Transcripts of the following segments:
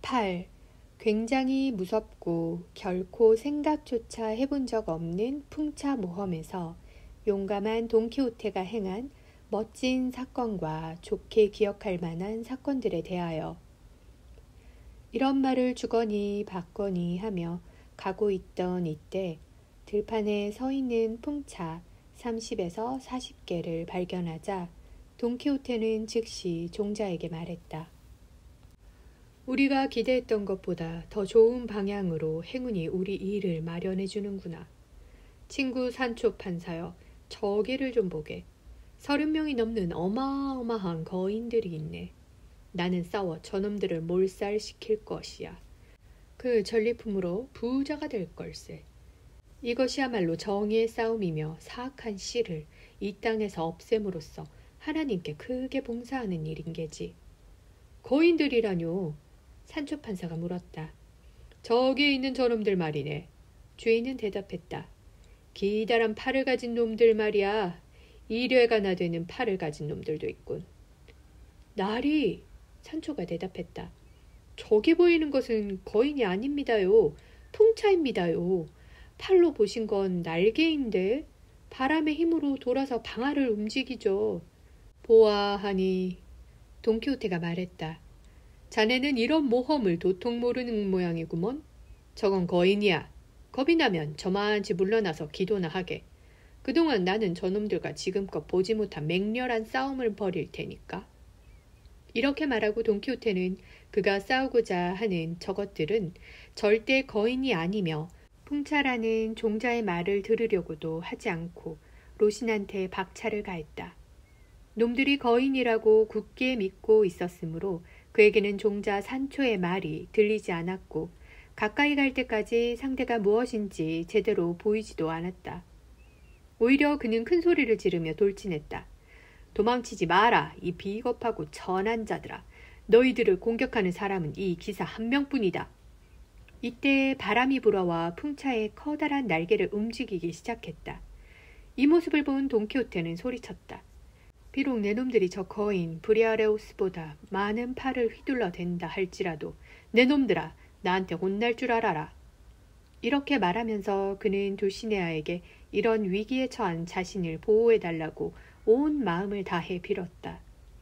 8. 굉장히 무섭고 결코 생각조차 해본 적 없는 풍차 모험에서 용감한 돈키호테가 행한 멋진 사건과 좋게 기억할 만한 사건들에 대하여 이런 말을 주거니 받거니 하며 가고 있던 이때 들판에 서 있는 풍차 30에서 40개를 발견하자 돈키호테는 즉시 종자에게 말했다. 우리가 기대했던 것보다 더 좋은 방향으로 행운이 우리 일을 마련해 주는구나. 친구 산초 판사여, 저기를 좀 보게. 30명이 넘는 어마어마한 거인들이 있네. 나는 싸워 저놈들을 몰살시킬 것이야. 그 전리품으로 부자가 될 걸세. 이것이야말로 정의의 싸움이며 사악한 씨를 이 땅에서 없앰으로써 하나님께 크게 봉사하는 일인 게지. 거인들이라뇨? 산초 판사가 물었다. 저기에 있는 저놈들 말이네. 주인은 대답했다. 기다란 팔을 가진 놈들 말이야. 1뢰가나 되는 팔을 가진 놈들도 있군. 나리! 산초가 대답했다. 저기 보이는 것은 거인이 아닙니다요. 풍차입니다요. 팔로 보신 건 날개인데 바람의 힘으로 돌아서 방아를 움직이죠. 보아하니 돈키호테가 말했다. 자네는 이런 모험을 도통 모르는 모양이구먼. 저건 거인이야. 겁이 나면 저만치 물러나서 기도나 하게. 그동안 나는 저놈들과 지금껏 보지 못한 맹렬한 싸움을 벌일 테니까. 이렇게 말하고 돈키호테는 그가 싸우고자 하는 저것들은 절대 거인이 아니며 풍차라는 종자의 말을 들으려고도 하지 않고 로신한테 박차를 가했다. 놈들이 거인이라고 굳게 믿고 있었으므로 그에게는 종자 산초의 말이 들리지 않았고 가까이 갈 때까지 상대가 무엇인지 제대로 보이지도 않았다. 오히려 그는 큰 소리를 지르며 돌진했다. 도망치지 마라, 이 비겁하고 천한 자들아. 너희들을 공격하는 사람은 이 기사 한 명뿐이다. 이때 바람이 불어와 풍차의 커다란 날개를 움직이기 시작했다. 이 모습을 본 돈키호테는 소리쳤다. 비록 내 놈들이 저 거인 브리아레오스보다 많은 팔을 휘둘러 댄다 할지라도 내 놈들아, 나한테 혼날 줄 알아라. 이렇게 말하면서 그는 돌시네아에게 이런 위기에 처한 자신을 보호해달라고 온 마음을 다해 빌었다.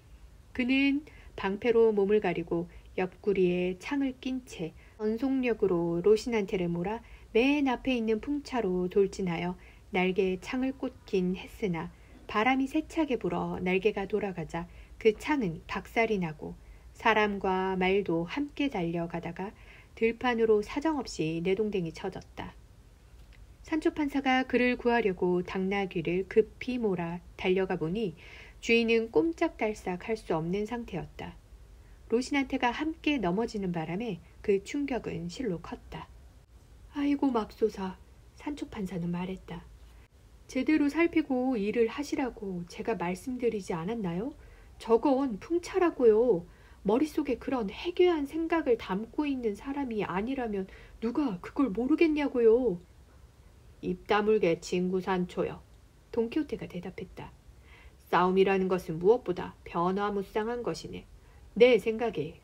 그는 방패로 몸을 가리고 옆구리에 창을 낀 채 전속력으로 로신한테를 몰아 맨 앞에 있는 풍차로 돌진하여 날개에 창을 꽂긴 했으나 바람이 세차게 불어 날개가 돌아가자 그 창은 박살이 나고 사람과 말도 함께 달려가다가 들판으로 사정없이 내동댕이 쳐졌다. 산초 판사가 그를 구하려고 당나귀를 급히 몰아 달려가 보니 주인은 꼼짝달싹 할 수 없는 상태였다. 로신한테가 함께 넘어지는 바람에 그 충격은 실로 컸다. 아이고 맙소사, 산초 판사는 말했다. 제대로 살피고 일을 하시라고 제가 말씀드리지 않았나요? 저건 풍차라고요. 머릿속에 그런 해괴한 생각을 담고 있는 사람이 아니라면 누가 그걸 모르겠냐고요. 입 다물게 친구 산초여. 돈키호테가 대답했다. 싸움이라는 것은 무엇보다 변화무쌍한 것이네. 내 생각이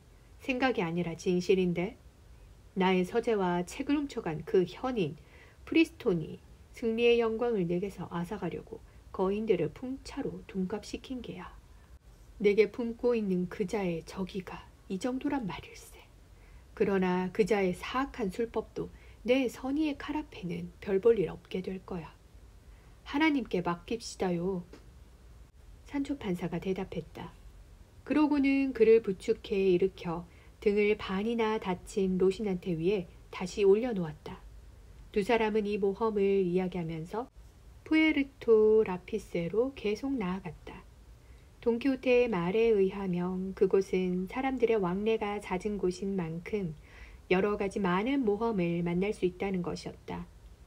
아니라 진실인데 나의 서재와 책을 훔쳐간 그 현인 프리스톤이 승리의 영광을 내게서 앗아가려고 거인들을 풍차로 둔갑시킨 게야. 내게 품고 있는 그자의 저기가 이 정도란 말일세. 그러나 그자의 사악한 술법도 내 선의의 칼 앞에는 별 볼 일 없게 될 거야. 하나님께 맡깁시다요. 산초 판사가 대답했다. 그러고는 그를 부축해 일으켜 등을 반이나 다친 로신한테 위에 다시 올려놓았다. 두 사람은 이 모험을 이야기하면서 푸에르토 라피스로 계속 나아갔다. 돈키호테의 말에 의하면 그곳은 사람들의 왕래가 잦은 곳인 만큼 여러 가지 많은 모험을 만날 수 있다는 것이었다.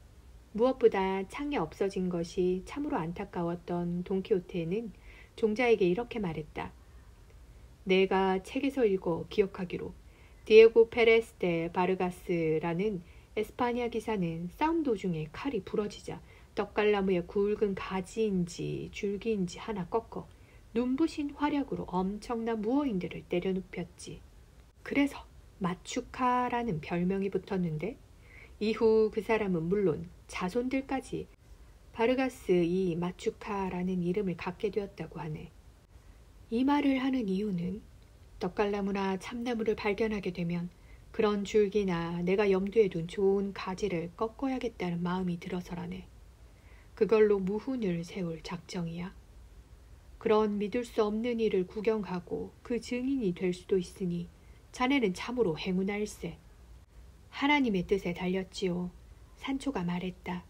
무엇보다 창이 없어진 것이 참으로 안타까웠던 돈키호테는 종자에게 이렇게 말했다. 내가 책에서 읽어 기억하기로 디에고 페레스 데 바르가스라는 에스파냐 기사는 싸움 도중에 칼이 부러지자 떡갈나무의 굵은 가지인지 줄기인지 하나 꺾어 눈부신 활약으로 엄청난 무어인들을 때려눕혔지. 그래서 마추카라는 별명이 붙었는데 이후 그 사람은 물론 자손들까지 바르가스 이 마추카라는 이름을 갖게 되었다고 하네. 이 말을 하는 이유는 떡갈나무나 참나무를 발견하게 되면 그런 줄기나 내가 염두에 둔 좋은 가지를 꺾어야겠다는 마음이 들어서라네. 그걸로 무훈을 세울 작정이야. 그런 믿을 수 없는 일을 구경하고 그 증인이 될 수도 있으니 자네는 참으로 행운할세. 하나님의 뜻에 달렸지요. 산초가 말했다.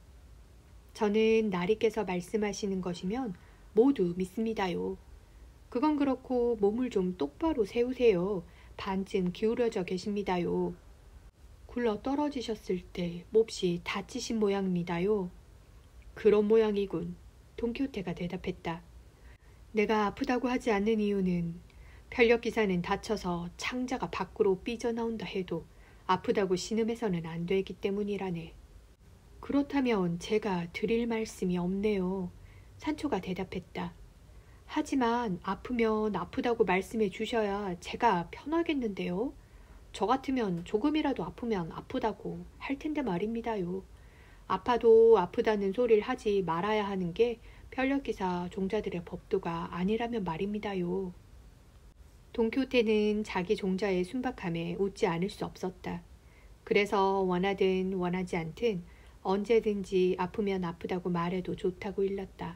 저는 나리께서 말씀하시는 것이면 모두 믿습니다요. 그건 그렇고 몸을 좀 똑바로 세우세요. 반쯤 기울어져 계십니다요. 굴러 떨어지셨을 때 몹시 다치신 모양입니다요. 그런 모양이군. 돈키호테가 대답했다. 내가 아프다고 하지 않는 이유는 편력기사는 다쳐서 창자가 밖으로 삐져나온다 해도 아프다고 신음해서는 안 되기 때문이라네. 그렇다면 제가 드릴 말씀이 없네요. 산초가 대답했다. 하지만 아프면 아프다고 말씀해 주셔야 제가 편하겠는데요. 저 같으면 조금이라도 아프면 아프다고 할 텐데 말입니다요. 아파도 아프다는 소리를 하지 말아야 하는 게 편력기사 종자들의 법도가 아니라면 말입니다요. 돈키호테는 자기 종자의 순박함에 웃지 않을 수 없었다. 그래서 원하든 원하지 않든 언제든지 아프면 아프다고 말해도 좋다고 일렀다.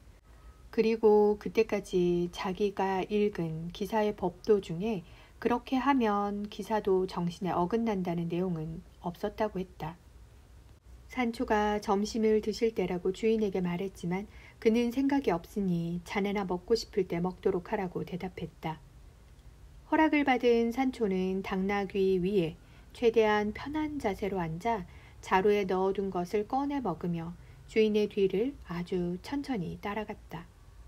그리고 그때까지 자기가 읽은 기사의 법도 중에 그렇게 하면 기사도 정신에 어긋난다는 내용은 없었다고 했다. 산초가 점심을 드실 때라고 주인에게 말했지만 그는 생각이 없으니 자네나 먹고 싶을 때 먹도록 하라고 대답했다. 허락을 받은 산초는 당나귀 위에 최대한 편한 자세로 앉아 자루에 넣어둔 것을 꺼내 먹으며 주인의 뒤를 아주 천천히 따라갔다.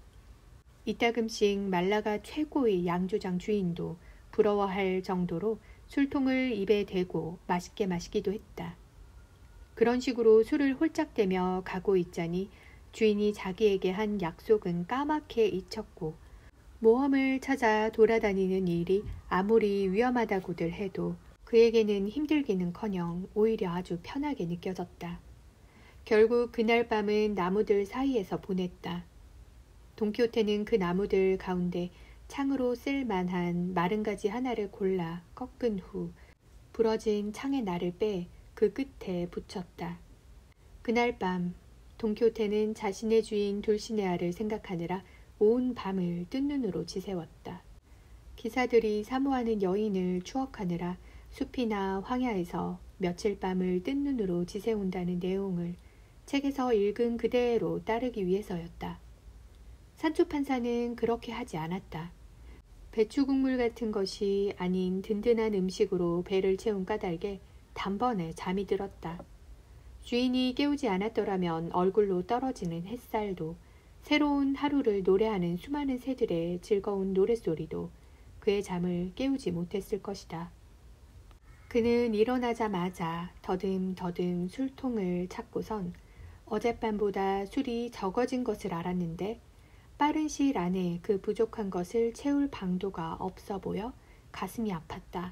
이따금씩 말라가 최고의 양조장 주인도 부러워할 정도로 술통을 입에 대고 맛있게 마시기도 했다. 그런 식으로 술을 홀짝대며 가고 있자니 주인이 자기에게 한 약속은 까맣게 잊혔고 모험을 찾아 돌아다니는 일이 아무리 위험하다고들 해도 그에게는 힘들기는커녕 오히려 아주 편하게 느껴졌다. 결국 그날 밤은 나무들 사이에서 보냈다. 돈키호테는 그 나무들 가운데 창으로 쓸 만한 마른 가지 하나를 골라 꺾은 후 부러진 창의 날을 빼 그 끝에 붙였다. 그날 밤 돈키호테는 자신의 주인 돌시네아를 생각하느라 온 밤을 뜬 눈으로 지새웠다. 기사들이 사모하는 여인을 추억하느라 숲이나 황야에서 며칠 밤을 뜬 눈으로 지새운다는 내용을 책에서 읽은 그대로 따르기 위해서였다. 산초 판사는 그렇게 하지 않았다. 배추 국물 같은 것이 아닌 든든한 음식으로 배를 채운 까닭에 단번에 잠이 들었다. 주인이 깨우지 않았더라면 얼굴로 떨어지는 햇살도 새로운 하루를 노래하는 수많은 새들의 즐거운 노랫소리도 그의 잠을 깨우지 못했을 것이다. 그는 일어나자마자 더듬더듬 술통을 찾고선 어젯밤보다 술이 적어진 것을 알았는데 빠른 시일 안에 그 부족한 것을 채울 방도가 없어 보여 가슴이 아팠다.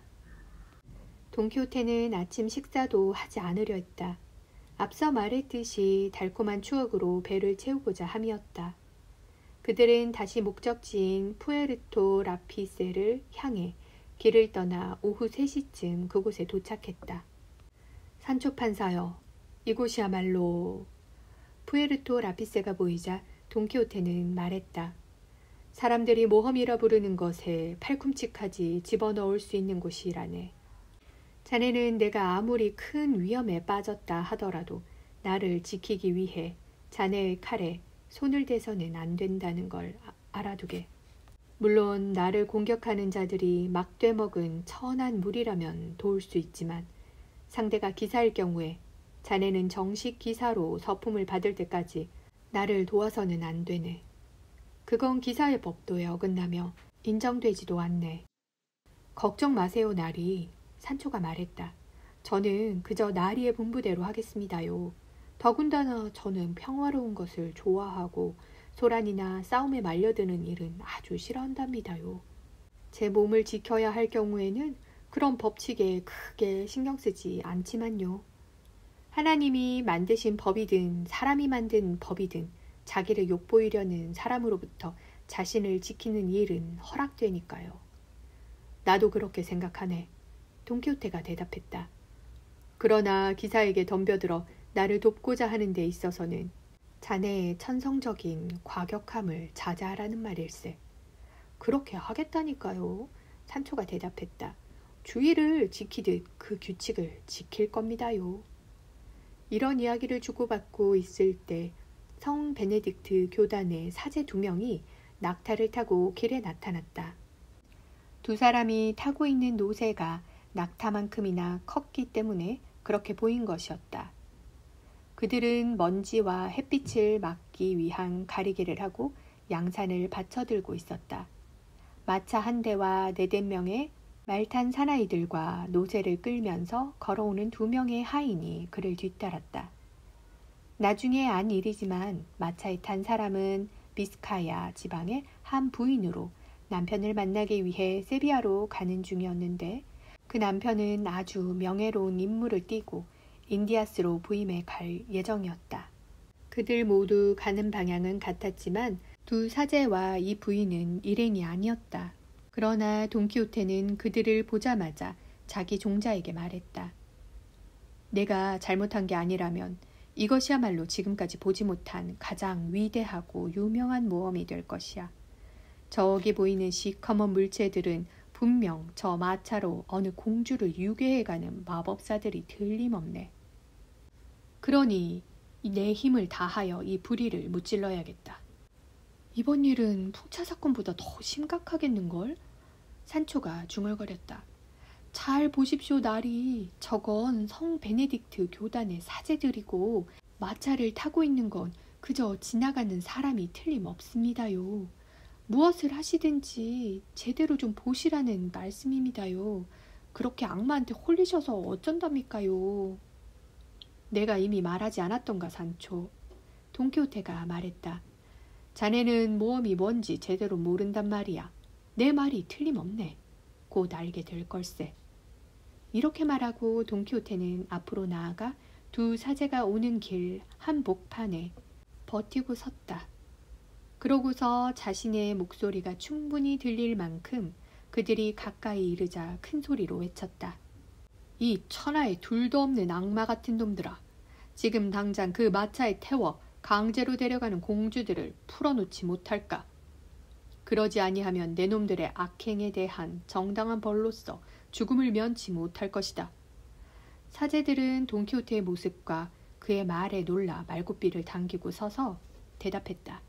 돈키호테는 아침 식사도 하지 않으려 했다. 앞서 말했듯이 달콤한 추억으로 배를 채우고자 함이었다. 그들은 다시 목적지인 푸에르토 라피세를 향해 길을 떠나 오후 3시쯤 그곳에 도착했다. 산초 판사여, 이곳이야말로... 푸에르토 라피세가 보이자 돈키호테는 말했다. 사람들이 모험이라 부르는 것에 팔꿈치까지 집어넣을 수 있는 곳이라네. 자네는 내가 아무리 큰 위험에 빠졌다 하더라도 나를 지키기 위해 자네의 칼에 손을 대서는 안 된다는 걸 알아두게. 물론 나를 공격하는 자들이 막되먹은 천한 무리라면 도울 수 있지만 상대가 기사일 경우에 자네는 정식 기사로 서품을 받을 때까지 나를 도와서는 안 되네. 그건 기사의 법도에 어긋나며 인정되지도 않네. 걱정 마세요, 나리. 산초가 말했다. 저는 그저 나리의 분부대로 하겠습니다요. 더군다나 저는 평화로운 것을 좋아하고 소란이나 싸움에 말려드는 일은 아주 싫어한답니다요. 제 몸을 지켜야 할 경우에는 그런 법칙에 크게 신경 쓰지 않지만요. 하나님이 만드신 법이든 사람이 만든 법이든 자기를 욕보이려는 사람으로부터 자신을 지키는 일은 허락되니까요. 나도 그렇게 생각하네. 돈키호테가 대답했다. 그러나 기사에게 덤벼들어 나를 돕고자 하는 데 있어서는 자네의 천성적인 과격함을 자제하라는 말일세. 그렇게 하겠다니까요. 산초가 대답했다. 주의를 지키듯 그 규칙을 지킬 겁니다요. 이런 이야기를 주고받고 있을 때 성 베네딕트 교단의 사제 2명이 낙타를 타고 길에 나타났다. 두 사람이 타고 있는 노새가 낙타만큼이나 컸기 때문에 그렇게 보인 것이었다. 그들은 먼지와 햇빛을 막기 위한 가리개를 하고 양산을 받쳐들고 있었다. 마차 한 대와 4~5명의 말탄 사나이들과 노새를 끌면서 걸어오는 2명의 하인이 그를 뒤따랐다. 나중에 안 일이지만 마차에 탄 사람은 비스카야 지방의 한 부인으로 남편을 만나기 위해 세비야로 가는 중이었는데 그 남편은 아주 명예로운 임무를 띠고 인디아스로 부임해 갈 예정이었다. 그들 모두 가는 방향은 같았지만 두 사제와 이 부인은 일행이 아니었다. 그러나 돈키호테는 그들을 보자마자 자기 종자에게 말했다. 내가 잘못한 게 아니라면 이것이야말로 지금까지 보지 못한 가장 위대하고 유명한 모험이 될 것이야. 저기 보이는 시커먼 물체들은 분명 저 마차로 어느 공주를 유괴해가는 마법사들이 틀림없네. 그러니 내 힘을 다하여 이 불의를 무찔러야겠다. 이번 일은 풍차 사건보다 더 심각하겠는걸? 산초가 중얼거렸다. 잘 보십시오, 나리. 저건 성 베네딕트 교단의 사제들이고 마차를 타고 있는 건 그저 지나가는 사람이 틀림없습니다요. 무엇을 하시든지 제대로 좀 보시라는 말씀입니다요. 그렇게 악마한테 홀리셔서 어쩐답니까요. 내가 이미 말하지 않았던가, 산초. 돈키호테가 말했다. 자네는 모험이 뭔지 제대로 모른단 말이야. 내 말이 틀림없네. 곧 알게 될 걸세. 이렇게 말하고 돈키호테는 앞으로 나아가 두 사제가 오는 길 한복판에 버티고 섰다. 그러고서 자신의 목소리가 충분히 들릴 만큼 그들이 가까이 이르자 큰 소리로 외쳤다. 이 천하에 둘도 없는 악마 같은 놈들아. 지금 당장 그 마차에 태워 강제로 데려가는 공주들을 풀어놓지 못할까? 그러지 아니하면 내 놈들의 악행에 대한 정당한 벌로서 죽음을 면치 못할 것이다. 사제들은 돈키호테의 모습과 그의 말에 놀라 말굽비를 당기고 서서 대답했다.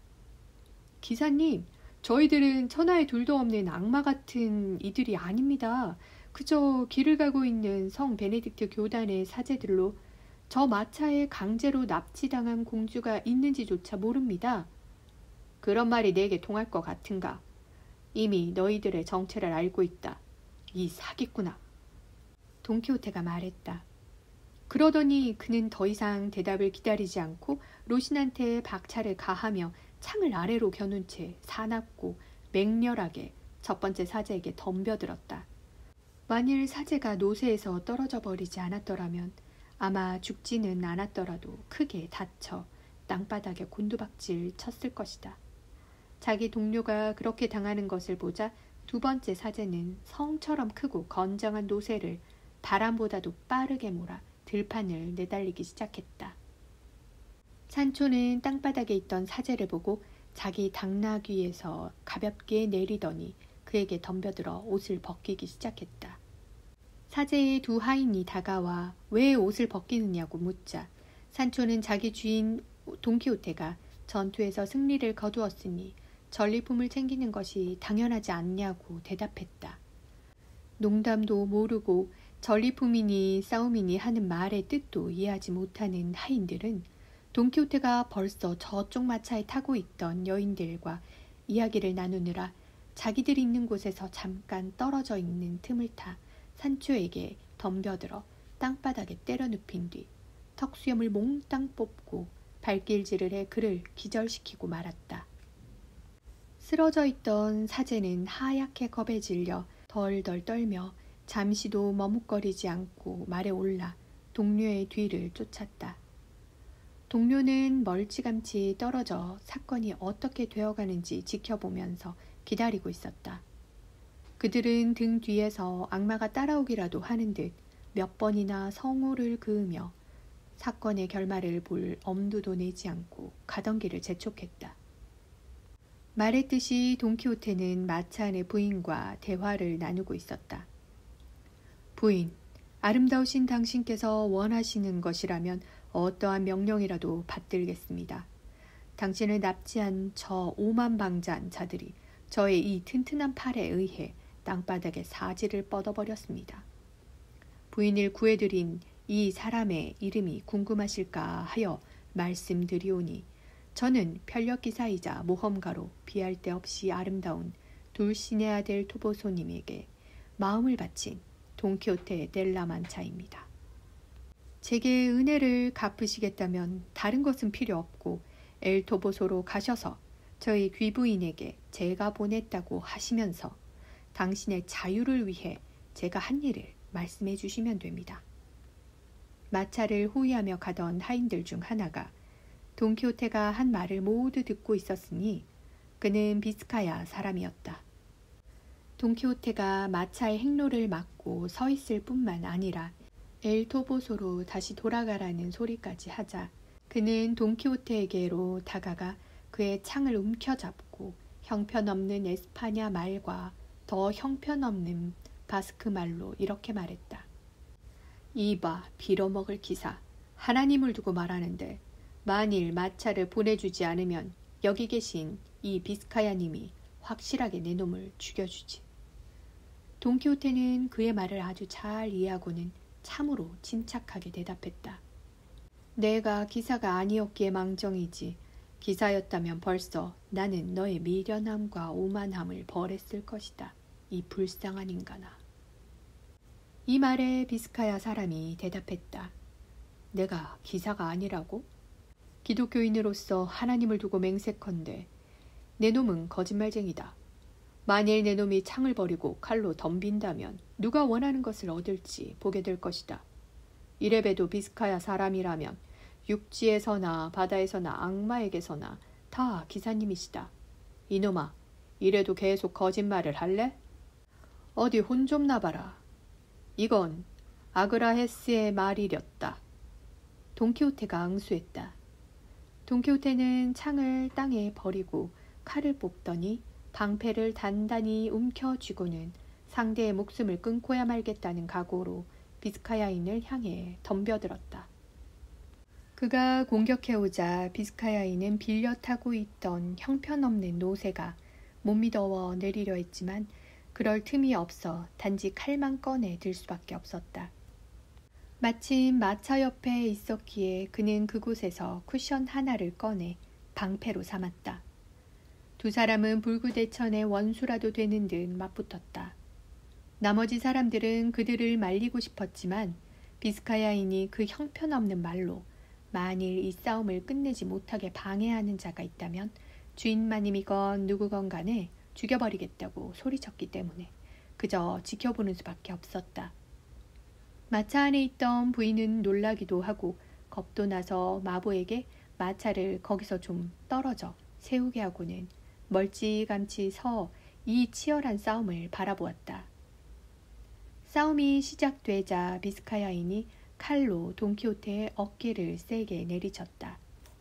기사님, 저희들은 천하에 둘도 없는 악마 같은 이들이 아닙니다. 그저 길을 가고 있는 성 베네딕트 교단의 사제들로 저 마차에 강제로 납치당한 공주가 있는지조차 모릅니다. 그런 말이 내게 통할 것 같은가? 이미 너희들의 정체를 알고 있다. 이 사기꾼아. 돈키호테가 말했다. 그러더니 그는 더 이상 대답을 기다리지 않고 로신한테 박차를 가하며 창을 아래로 겨눈 채 사납고 맹렬하게 첫 번째 사제에게 덤벼들었다. 만일 사제가 노새에서 떨어져 버리지 않았더라면 아마 죽지는 않았더라도 크게 다쳐 땅바닥에 곤두박질 쳤을 것이다. 자기 동료가 그렇게 당하는 것을 보자 두 번째 사제는 성처럼 크고 건장한 노새를 바람보다도 빠르게 몰아 들판을 내달리기 시작했다. 산초는 땅바닥에 있던 사제를 보고 자기 당나귀에서 가볍게 내리더니 그에게 덤벼들어 옷을 벗기기 시작했다. 사제의 두 하인이 다가와 왜 옷을 벗기느냐고 묻자 산초는 자기 주인 돈키호테가 전투에서 승리를 거두었으니 전리품을 챙기는 것이 당연하지 않냐고 대답했다. 농담도 모르고 전리품이니 싸움이니 하는 말의 뜻도 이해하지 못하는 하인들은 돈키호테가 벌써 저쪽 마차에 타고 있던 여인들과 이야기를 나누느라 자기들이 있는 곳에서 잠깐 떨어져 있는 틈을 타 산초에게 덤벼들어 땅바닥에 때려 눕힌 뒤 턱수염을 몽땅 뽑고 발길질을 해 그를 기절시키고 말았다. 쓰러져 있던 사제는 하얗게 겁에 질려 덜덜 떨며 잠시도 머뭇거리지 않고 말에 올라 동료의 뒤를 쫓았다. 동료는 멀찌감치 떨어져 사건이 어떻게 되어가는지 지켜보면서 기다리고 있었다. 그들은 등 뒤에서 악마가 따라오기라도 하는 듯 몇 번이나 성호를 그으며 사건의 결말을 볼 엄두도 내지 않고 가던 길을 재촉했다. 말했듯이 돈키호테는 마차 안의 부인과 대화를 나누고 있었다. 부인, 아름다우신 당신께서 원하시는 것이라면 어떠한 명령이라도 받들겠습니다. 당신을 납치한 저 오만방자한 자들이 저의 이 튼튼한 팔에 의해 땅바닥에 사지를 뻗어버렸습니다. 부인을 구해드린 이 사람의 이름이 궁금하실까 하여 말씀드리오니 저는 편력기사이자 모험가로 비할 데 없이 아름다운 둘시네아 델 토보소님에게 마음을 바친 돈키호테 델라만차입니다. 제게 은혜를 갚으시겠다면 다른 것은 필요 없고 엘토보소로 가셔서 저희 귀부인에게 제가 보냈다고 하시면서 당신의 자유를 위해 제가 한 일을 말씀해 주시면 됩니다. 마차를 호위하며 가던 하인들 중 하나가 돈키호테가 한 말을 모두 듣고 있었으니 그는 비스카야 사람이었다. 돈키호테가 마차의 행로를 막고 서 있을 뿐만 아니라 엘토보소로 다시 돌아가라는 소리까지 하자 그는 돈키호테에게로 다가가 그의 창을 움켜잡고 형편없는 에스파냐 말과 더 형편없는 바스크 말로 이렇게 말했다. 이봐, 빌어먹을 기사. 하나님을 두고 말하는데 만일 마차를 보내주지 않으면 여기 계신 이 비스카야님이 확실하게 내 놈을 죽여주지. 돈키호테는 그의 말을 아주 잘 이해하고는 참으로 침착하게 대답했다. 내가 기사가 아니었기에 망정이지 기사였다면 벌써 나는 너의 미련함과 오만함을 벌했을 것이다. 이 불쌍한 인간아. 이 말에 비스카야 사람이 대답했다. 내가 기사가 아니라고? 기독교인으로서 하나님을 두고 맹세컨대 내 놈은 거짓말쟁이다. 만일 내 놈이 창을 버리고 칼로 덤빈다면 누가 원하는 것을 얻을지 보게 될 것이다. 이래봬도 비스카야 사람이라면 육지에서나 바다에서나 악마에게서나 다 기사님이시다. 이놈아, 이래도 계속 거짓말을 할래? 어디 혼 좀 나봐라. 이건 아그라헤스의 말이렸다. 돈키호테가 앙수했다. 돈키호테는 창을 땅에 버리고 칼을 뽑더니 방패를 단단히 움켜쥐고는 상대의 목숨을 끊고야 말겠다는 각오로 비스카야인을 향해 덤벼들었다. 그가 공격해오자 비스카야인은 빌려 타고 있던 형편없는 노새가 몸이 더워 내리려 했지만 그럴 틈이 없어 단지 칼만 꺼내 들 수밖에 없었다. 마침 마차 옆에 있었기에 그는 그곳에서 쿠션 하나를 꺼내 방패로 삼았다. 두 사람은 불구대천의 원수라도 되는 듯 맞붙었다. 나머지 사람들은 그들을 말리고 싶었지만 비스카야인이 그 형편없는 말로 만일 이 싸움을 끝내지 못하게 방해하는 자가 있다면 주인마님이건 누구건 간에 죽여버리겠다고 소리쳤기 때문에 그저 지켜보는 수밖에 없었다. 마차 안에 있던 부인은 놀라기도 하고 겁도 나서 마부에게 마차를 거기서 좀 떨어져 세우게 하고는 멀찌감치 서 이 치열한 싸움을 바라보았다. 싸움이 시작되자 비스카야인이 칼로 돈키호테의 어깨를 세게 내리쳤다.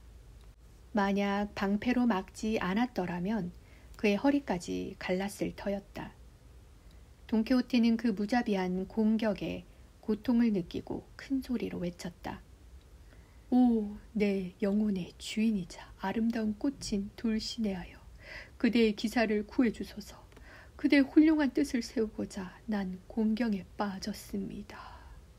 만약 방패로 막지 않았더라면 그의 허리까지 갈랐을 터였다. 돈키호테는 그 무자비한 공격에 고통을 느끼고 큰 소리로 외쳤다. 오, 내 영혼의 주인이자 아름다운 꽃인 둘시네하여 그대의 기사를 구해주소서. 그대의 훌륭한 뜻을 세우고자 난 공경에 빠졌습니다.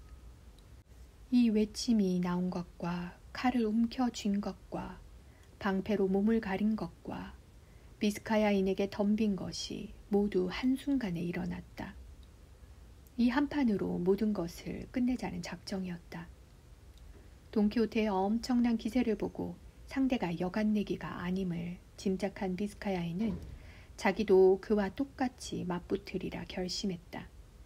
이 외침이 나온 것과 칼을 움켜쥔 것과 방패로 몸을 가린 것과 비스카야인에게 덤빈 것이 모두 한순간에 일어났다. 이 한판으로 모든 것을 끝내자는 작정이었다. 돈키호테의 엄청난 기세를 보고 상대가 여간내기가 아님을 짐작한 비스카야인은 자기도 그와 똑같이 맞붙으리라 결심했다.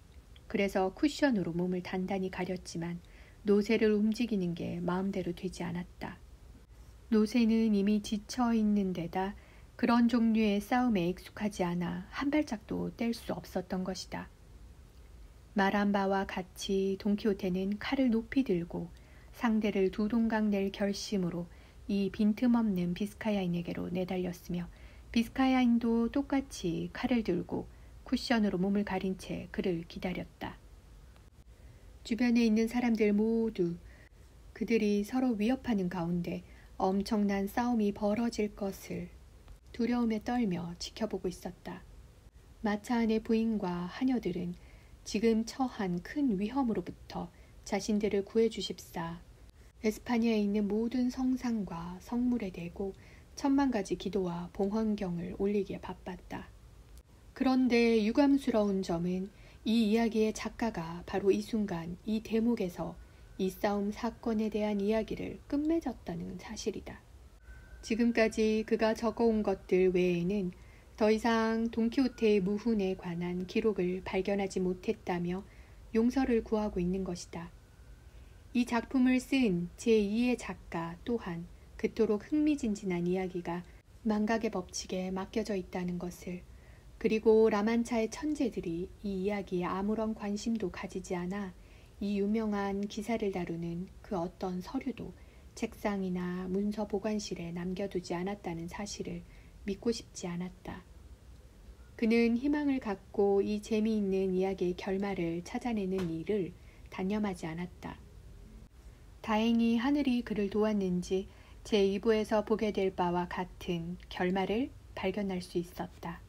그래서 쿠션으로 몸을 단단히 가렸지만 노새를 움직이는 게 마음대로 되지 않았다. 노새는 이미 지쳐 있는 데다 그런 종류의 싸움에 익숙하지 않아 한 발짝도 뗄 수 없었던 것이다. 말한 바와 같이 돈키호테는 칼을 높이 들고 상대를 두 동강 낼 결심으로 이 빈틈없는 비스카야인에게로 내달렸으며 비스카야인도 똑같이 칼을 들고 쿠션으로 몸을 가린 채 그를 기다렸다. 주변에 있는 사람들 모두 그들이 서로 위협하는 가운데 엄청난 싸움이 벌어질 것을 두려움에 떨며 지켜보고 있었다. 마차안의 부인과 하녀들은 지금 처한 큰 위험으로부터 자신들을 구해주십사 에스파냐에 있는 모든 성상과 성물에 대고 10,000가지 기도와 봉헌경을 올리기에 바빴다. 그런데 유감스러운 점은 이 이야기의 작가가 바로 이 순간 이 대목에서 이 싸움 사건에 대한 이야기를 끝맺었다는 사실이다. 지금까지 그가 적어온 것들 외에는 더 이상 돈키호테의 무훈에 관한 기록을 발견하지 못했다며 용서를 구하고 있는 것이다. 이 작품을 쓴 제2의 작가 또한 그토록 흥미진진한 이야기가 망각의 법칙에 맡겨져 있다는 것을, 그리고 라만차의 천재들이 이 이야기에 아무런 관심도 가지지 않아 이 유명한 기사를 다루는 그 어떤 서류도 책상이나 문서 보관실에 남겨두지 않았다는 사실을 믿고 싶지 않았다. 그는 희망을 갖고 이 재미있는 이야기의 결말을 찾아내는 일을 단념하지 않았다. 다행히 하늘이 그를 도왔는지 제2부에서 보게 될 바와 같은 결말을 발견할 수 있었다.